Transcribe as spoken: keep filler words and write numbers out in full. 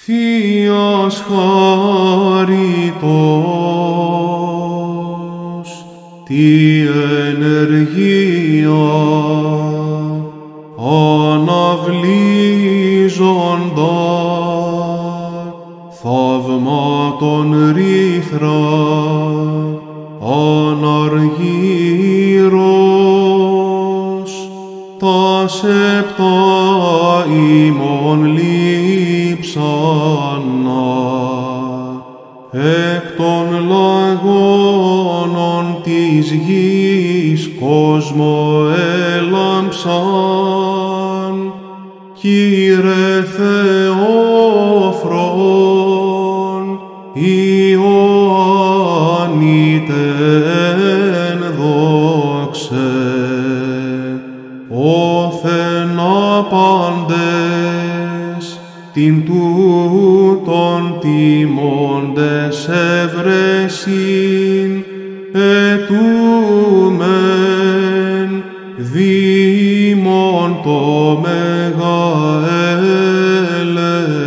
Θείας χαριτός, τι ενεργία αναβλύζοντα, θαυμάτων ρήθρα αναργύρος, τας επτά ημών λείψανα, εκ των λαγώνων της γης κόσμο έλαμψαν, Κύριε Θεόφρον, Ιωάννητε εν δόξε, όθεν άπαντες την τούτον τιμώντες εύρεσιν ετούμεν δήμον το μεγα έλεος.